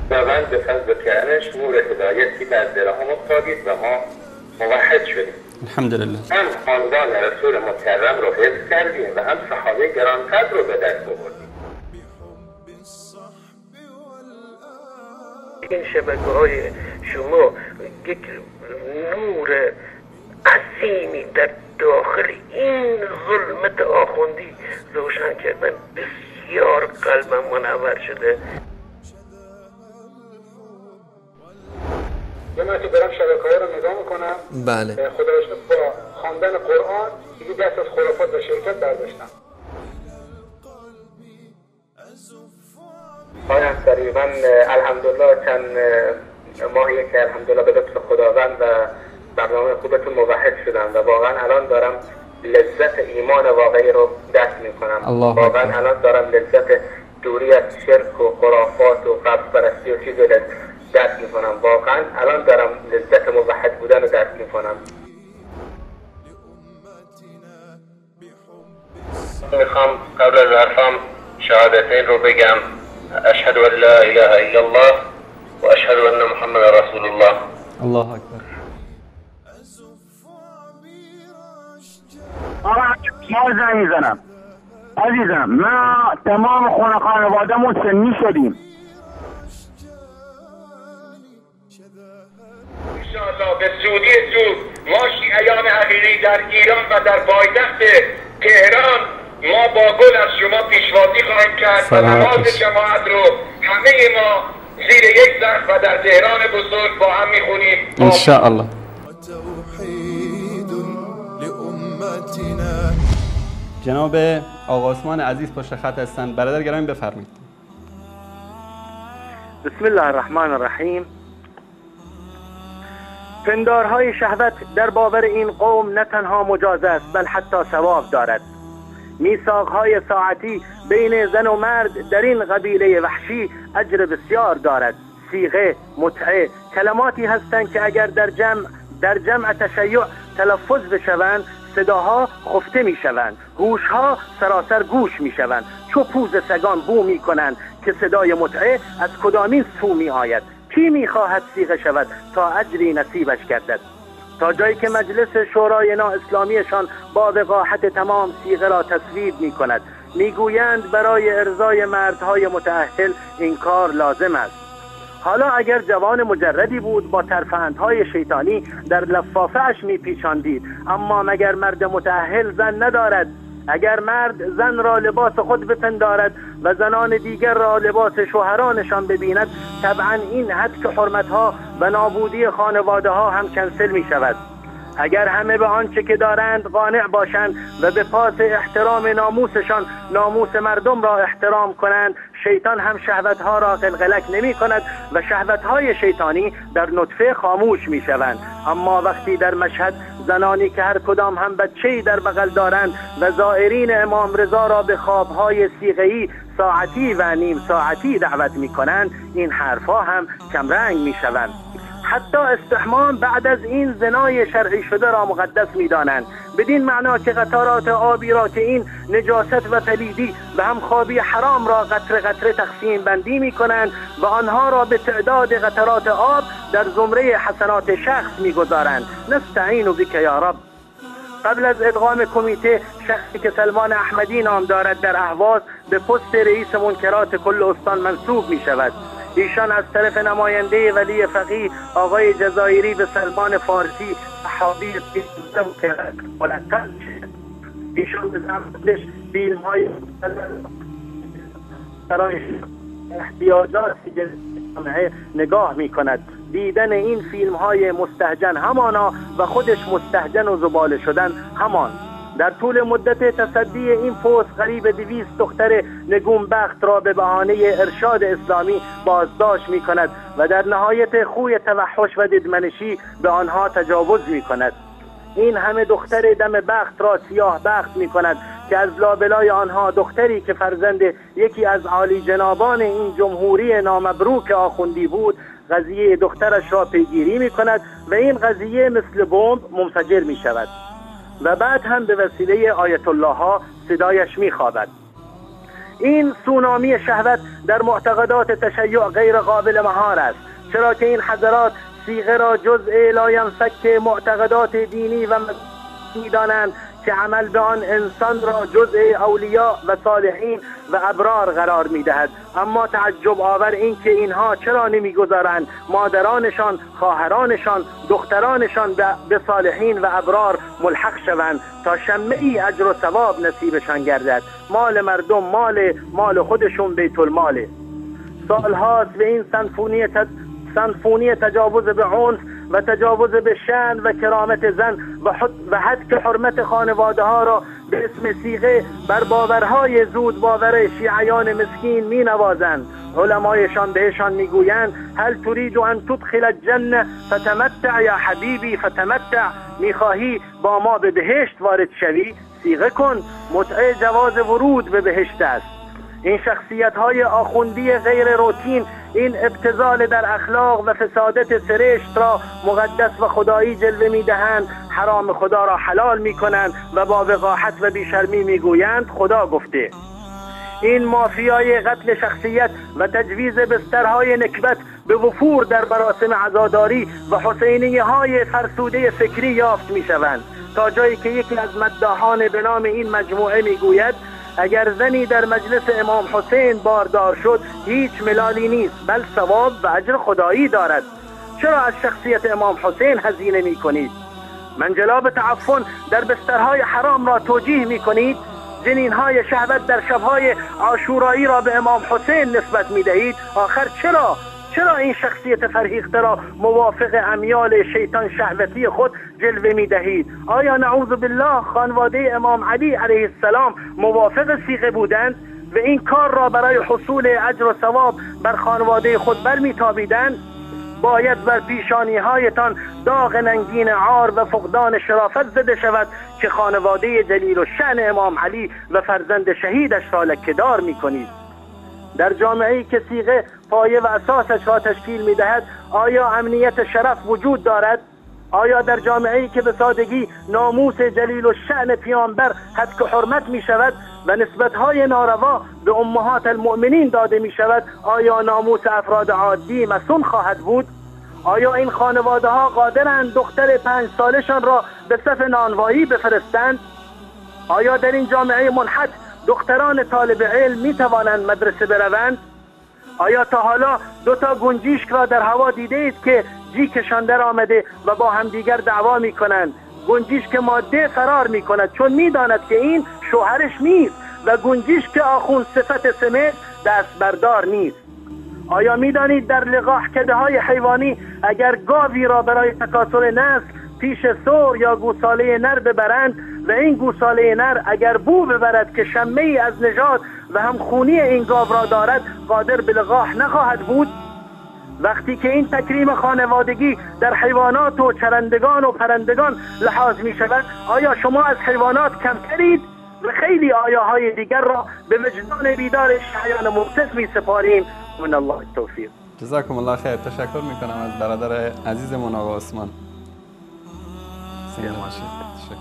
خداوند به فضل کرمش نور هدایتی بر دلها افتادید و ما موحد شدیم. الحمدلله. هم خاندان رسول مکرم رو حفظ کردیم و هم صحابه گرانقدر رو به دست آوردیم. این شبکه‌های شما یک نور عظیمی در داخل این ظلمت آخوندی روشن کردن. بسیار قلبم منور شده. یه من تو برم شبکه‌ها رو نگاه میکنم. بله. خدا رو شکر با خواندن قرآن دیگه دست از خرافات و شرکت برداشتم. آیا تقریبا الحمدلله چند ماهیه که الحمدلله به لطف خداوند و برنامه خوبتون موحد شدم و واقعا الان دارم لذت ایمان واقعی رو دست میکنم. واقعا الان دارم لذت دوری از شرک و خرافات و قبض پرستی و چیز رو دست میکنم. واقعا الان دارم لذت موحد بودن رو دست میکنم. میخوام قبل از حرفم شهادتین رو بگم. اشهد ان لا اله الا الله و اشهد ان محمد رسول الله. الله اکبر. آقا زنگ میزنم عزیزم، ما تمام خانواده‌مون سنی شدیم. انشاءالله به زودی زود ما شیعیان حقیقی در ایران و در پایتخت تهران ما با گل از شما پیشوازی خواهیم کرد و نماز جماعت رو همه ما زیر یک سقف و در تهران بزرگ با هم میخونیم انشاءالله. جناب آقا عثمان عزیز پشت خط هستند. برادر گرامی بفرمایید. بسم الله الرحمن الرحیم. پندارهای شهوت در باور این قوم نه تنها مجاز است بل حتی ثواب دارد. میثاقهای ساعتی بین زن و مرد در این قبیله وحشی اجر بسیار دارد. صیغه، متعه کلماتی هستند که اگر در جمع تشیع تلفظ بشوند صداها خفته می شوند، هوشها سراسر گوش می شوند، چو پوز سگان بو می کنند که صدای متعه از کدامین سو می آید. کی می خواهد صیغه شود تا اجری نصیبش گردد؟ تا جایی که مجلس شورای نااسلامیشان با وقاحت تمام صیغه را تصویب می کند. می گویند برای ارضای مردهای متأهل این کار لازم است. حالا اگر جوان مجردی بود با ترفندهای شیطانی در لفافه‌اش میپیچاندید، اما مگر مرد متأهل زن ندارد؟ اگر مرد زن را لباس خود بپندارد و زنان دیگر را لباس شوهرانشان ببیند، طبعا این حد که حرمتها و نابودی خانواده ها هم کنسل می شود. اگر همه به آنچه که دارند قانع باشند و به پاس احترام ناموسشان ناموس مردم را احترام کنند، شیطان هم شهوتها را قلقلک نمی کند و شهوتهای شیطانی در نطفه خاموش می شوند. اما وقتی در مشهد زنانی که هر کدام هم بچه‌ای در بغل دارند و زائرین امام رضا را به خوابهای صیغه‌ای ساعتی و نیم ساعتی دعوت می کنند، این حرفها هم کمرنگ می شوند. حتی استحمام بعد از این زنای شرعی شده را مقدس می دانند، بدین معنا که قطرات آبی را که این نجاست و پلیدی و هم خوابی حرام را قطره قطره تقسیم بندی می کنند و آنها را به تعداد قطرات آب در زمره حسنات شخص می گذارند. نستعین بک یا رب. قبل از ادغام کمیته، شخصی که سلمان احمدی نام دارد در اهواز به پست رئیس منکرات کل استان منصوب می شود. ایشان از طرف نماینده ولی فقیه آقای جزایری به سلمان فارسی صحابی ملقب شد. ایشان به زمانش فیلم های احتیاجات جامعه نگاه می کند. دیدن این فیلم های مستهجن همانا و خودش مستهجن و زباله شدن همان. در طول مدت تصدی این پست قریب 200 دختر نگونبخت را به بهانه ارشاد اسلامی بازداشت می کند و در نهایت خوی توحش و ددمنشی به آنها تجاوز می کند. این همه دختر دم بخت را سیاه بخت می کند که از لابلای آنها دختری که فرزند یکی از عالی جنابان این جمهوری نامبروک آخوندی بود قضیه دخترش را پیگیری می کند و این قضیه مثل بمب منفجر می شود و بعد هم به وسیله آیت الله ها صدایش می خوابد. این سونامی شهوت در معتقدات تشیع غیر قابل مهار است، چرا که این حضرات صیغه را جزء لا ینفک معتقدات دینی و می‌دانند که عمل به آن انسان را جزء اولیاء و صالحین و ابرار قرار می‌دهد. اما تعجب آور این که اینها چرا نمی‌گذارند مادرانشان، خواهرانشان، دخترانشان به صالحین و ابرار ملحق شوند تا شمعی اجر و ثواب نصیبشان گردد. مال مردم مال خودشون بیت الماله. سالهاست به این سنفونی تجاوز به عنف و تجاوز به شأن و کرامت زن و حد حرمت خانواده ها را به اسم صیغه بر باورهای زود باور شیعیان مسکین می نوازند. علمایشان بهشان میگویند هل تريد ان تدخل الجنه فتمتع یا حبیبی فتمتع، میخواهی با ما به بهشت وارد شوی؟ صیغه کن. متعه جواز ورود به بهشت است. این شخصیت های آخوندی غیر روتین این ابتذال در اخلاق و فسادت سرشت را مقدس و خدایی جلوه میدهند، حرام خدا را حلال میکنند و با وقاحت و بیشرمی میگویند خدا گفته. این مافیای قتل شخصیت و تجویز بسترهای نکبت به وفور در مراسم عزاداری و حسینیه های فرسوده فکری یافت میشوند، تا جایی که یکی از مداحان به نام این مجموعه میگوید اگر زنی در مجلس امام حسین باردار شد هیچ ملالی نیست، بل ثواب و اجر خدایی دارد. چرا از شخصیت امام حسین هزینه می کنید؟ منجلاب تعفن در بسترهای حرام را توجیه می کنید؟ جنینهای شهوت در شبهای عاشورایی را به امام حسین نسبت می دهید؟ آخر چرا این شخصیت فرهیخته را موافق امیال شیطان شهوتی خود جلوه می دهید؟ آیا نعوذ بالله خانواده امام علی علیه السلام موافق صیغه بودند و این کار را برای حصول اجر و ثواب بر خانواده خود برمی تابیدند؟ باید بر پیشانی هایتان داغ ننگین عار و فقدان شرافت زده شود که خانواده جلیل و شأن امام علی و فرزند شهیدش را لکه‌دار می کنید. در جامعه‌ای که صیغه پایه و اساسش را تشکیل می‌دهد آیا امنیت شرف وجود دارد؟ آیا در جامعه‌ای که به سادگی ناموس جلیل و شأن پیامبر حد و حرمت می‌شود و نسبت‌های ناروا به امهات المؤمنین داده می‌شود آیا ناموس افراد عادی مسون خواهد بود؟ آیا این خانواده‌ها قادرند دختر 5 سالشان را به صف نانوایی بفرستند؟ آیا در این جامعه منحط دختران طالب علم می توانند مدرسه بروند؟ آیا تا حالا 2 گنجیشک را در هوا دیده اید که جیکشان در آمده و با همدیگر دعوا می کنند؟ گنجیشک ماده فرار می کند چون می داند که این شوهرش نیست و گنجیشک آخوند صفت سمت دست بردار نیست. آیا می دانید در لقاحکده های حیوانی اگر گاوی را برای تکاثر نسل پیش ثور یا گوساله نر ببرند و این گوساله نر اگر بو ببرد که شمه‌ای از نژاد و همخونی این گاو را دارد قادر به لقاح نخواهد بود؟ وقتی که این تکریم خانوادگی در حیوانات و چرندگان و پرندگان لحاظ می شود آیا شما از حیوانات کمترید؟ و خیلی آیاهای دیگر را به وجدان بیدار شیعیان مبتز می سپاریم. من الله التوفیق. جزاکم الله خیر. تشکر میکنم از برادر عزیزمون آقا عثمان.